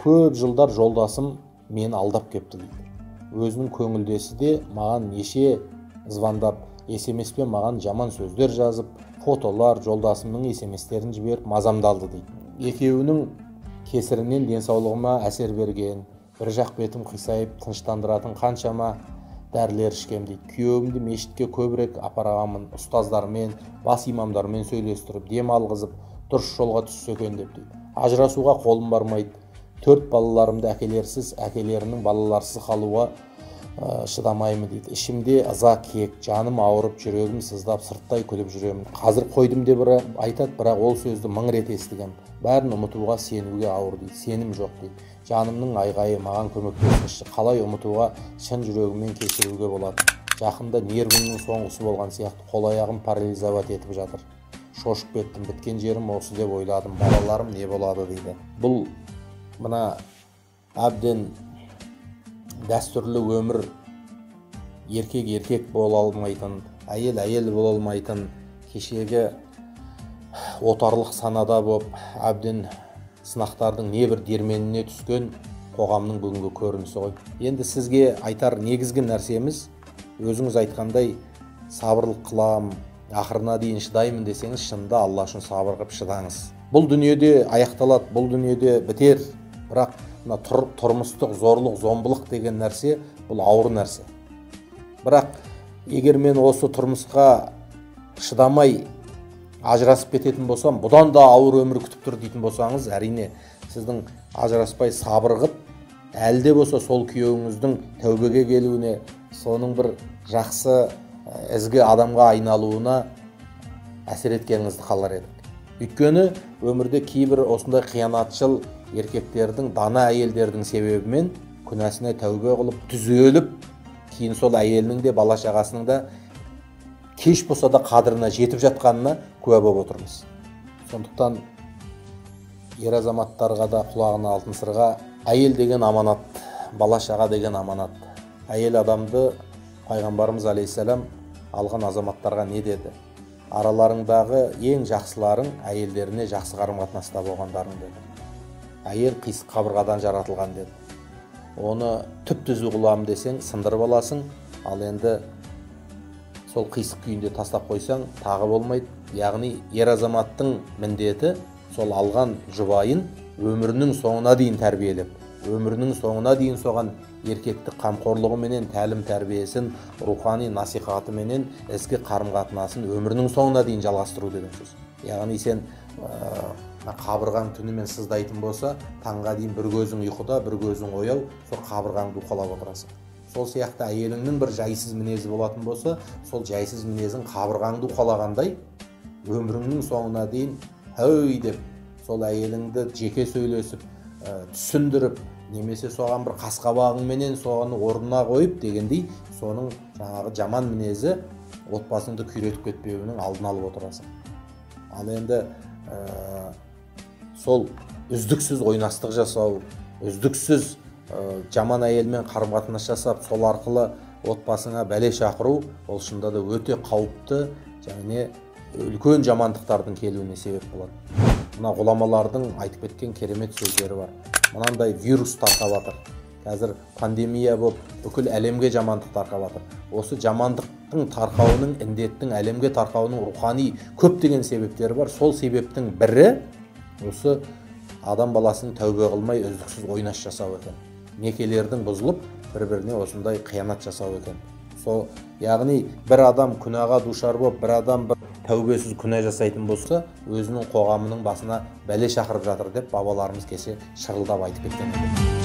Көп жылдар жолдасым мені алдап кепті дейді. Өзінің көңілдесі де маған неше звондап, SMS-пен маған жаман сөздер жазып, фотолар, жолдасымның SMS-терін жіберіп мазамдалды дейді. Екеуінің кесірінен денсаулығыма әсер берген, бір жақ бетім қисайып, тыныштандыратын қаншама дәрілер ішкем дейді. Күйеуімді мешітке көбірек апарғанмын, ұстаздармен, бас имамдармен сөйлестіріп, дем алғызып, дұрыс жолға түссе екен деп дейді. Ажырасуға қолым бармайды. 4 балаларымды әкелерсіз, әкелерінің балаларсыз қалуға шыдамаймын дейді. Ішімде ыза кек, жаным ауырып, жүрегім сыздап, сырттай күліп жүремін. Қазір қойдым деп айтады, бірақ ол сөзді 1000 рет естігем. Бәрін ұмытуға сенуге ауыр дейді. Сенім жоқ дейді. Жанымның айғайы маған көмектесіңізші. Қалай ұмытуға, шын жүрегіммен кешіруге болады. Жақында нервімнің соңғысы болған сияқты, қол аяғым парализовать етіп жатыр. Шошып кеттім, біткен жерім осы деп ойладым. Балаларым не болады дейді. Бұл мына әбден дәстүрлі өмір, еркек бола алмайтын, әйел бола алмайтын, кешегі отарлық санада болып, әбден сынақтардың небір дерменіне түскен қоғамның бүгінгі көрінісі ғой. Енді сізге айтар негізгі нәрсеміз, өзіңіз айтқандай сабырлық қылам, ақырына дейін шыдаймын десеңіз, шынында Алла үшін сабыр қылып шыдаңыз. Бұл дүниеде аяқталады, бұл дүниеде бітер. Бірақ тұрмыстық зорлық, зомбылық деген нәрсе, бұл ауыр нәрсе. Бірақ егер мен осы тұрмысқа шыдамай ажырасып кететін болсам, бұдан да ауыр өмір күтіп тұр дейтін болсаңыз, әрине сіздің ажыраспай сабыр қылып, әлде болса сол күйеуіңіздің тәубеге келуіне, соның бір жақсы ізгі адамға айналуына әсер еткеніңізді қалар едік. Өйткені өмірде кейбір осындай қиянатшыл еркектердің, дана әйелдердің себебімен күнәсіне тәубе қылып, түзеліп, кейін сол әйелінің де, бала шағасының да кеш болса да қадіріне жетіп жатқанына куә болып отырмыз. Сондықтан ер азаматтарға да құлағына алтын сырға, әйел деген аманат, бала шаға деген аманат. Әйел адамды пайғамбарымыз алейхиссалам алған азаматтарға не деді? Араларыңдағы ең жақсыларың әйелдеріне жақсы қарым-қатынаста болғандарың деді. Әйел қисық қабырғадан жаратылған деді. Оны түп-түзу қыламын десең сындырып аласың, ал енді сол қисық күйінде тастап қойсаң тағы болмайды. Яғни ер азаматтың міндеті сол алған жұбайын өмірінің соңына дейін тәрбиелеп, өмірінің соңына дейін соған еркектік қамқорлығы менен, тәлім тәрбиесін, рухани насихаты менен ізгі қарым-қатынасын өмірінің соңына дейін жалғастыру деген сөз. Яғни сен қабырғаң түнімен сыздайтын болса, таңға дейін бір көзің ұйқыда, бір көзің ояу, сол қабырғаңды уқалап отырасың. Сол сияқты әйеліңнің бір жайсыз мінезі болатын болса, сол жайсыз мінезің қабырғаңды уқалағандай, өміріңнің соңына дейін әй деп сол әйеліңді жеке сөйлесіп, түсіндіріп, немесе соған бір қасқабағыңменен соғаны орнына қойып дегендей, соның жаңағы жаман мінезі отбасыңды күйретіп кетпеуінің алдын алып отырасың. Ал енді сол үздіксіз ойнастық жасау, үздіксіз жаман әйелмен қарым-қатынас жасап, сол арқылы отбасыңа бәле шақыру, ол шынында да өте қауіпті және үлкен жамандықтардың келуіне себеп болады. Мына ғұламалардың айтып кеткен керемет сөздері бар. Мынандай вирус тарқап жатыр. Қазір пандемия болып бүкіл әлемге жамандық тарқап жатыр. Осы жамандықтың тарқауының, індеттің әлемге тарқауының рухани көптеген себептері бар. Сол себептің бірі осы адам баласының тәубе қылмай үздіксіз ойнас жасау екен. Некелердің бұзылып, бір-біріне осындай қиянат жасау екен. Яғни бір адам күнәға душар болып, бір адам бір тәубесіз күнә жасайтын болса, өзінің қоғамының басына бәле шақырып жатыр деп бабаларымыз кеше шырылдап айтып кеткен.